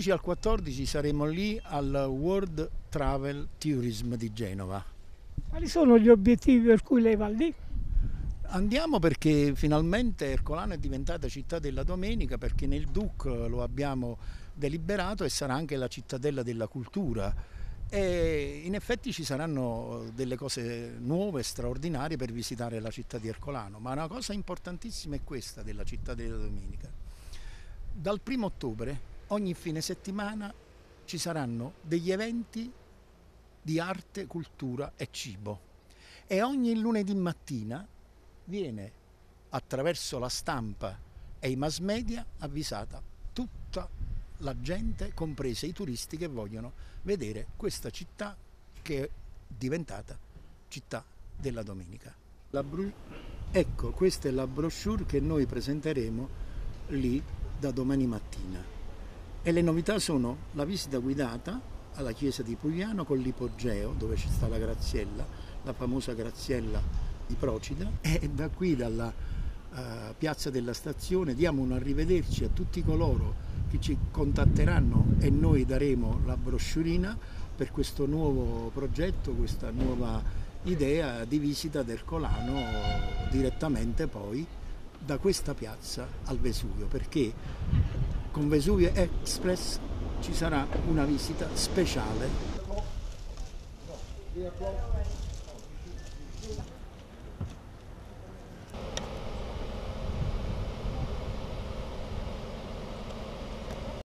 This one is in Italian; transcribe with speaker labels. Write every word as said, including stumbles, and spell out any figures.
Speaker 1: dall'undici al quattordici saremo lì al World Travel Tourism di Genova.
Speaker 2: Quali sono gli obiettivi per cui lei va lì?
Speaker 1: Andiamo perché finalmente Ercolano è diventata città della domenica, perché nel D U C lo abbiamo deliberato e sarà anche la cittadella della cultura. E in effetti ci saranno delle cose nuove, straordinarie per visitare la città di Ercolano, ma una cosa importantissima è questa della città della domenica. Dal primo ottobre ogni fine settimana ci saranno degli eventi di arte, cultura e cibo e ogni lunedì mattina viene attraverso la stampa e i mass media avvisata tutta la gente, compresa i turisti che vogliono vedere questa città che è diventata città della domenica. La bru- ecco, questa è la brochure che noi presenteremo lì da domani mattina e le novità sono la visita guidata alla chiesa di Pugliano con l'ipogeo dove ci sta la graziella, la famosa graziella di Procida, e da qui dalla uh, piazza della stazione diamo un arrivederci a tutti coloro che ci contatteranno e noi daremo la broschurina per questo nuovo progetto, questa nuova idea di visita d'Ercolano direttamente poi da questa piazza al Vesuvio, perché con Vesuvio Express ci sarà una visita speciale.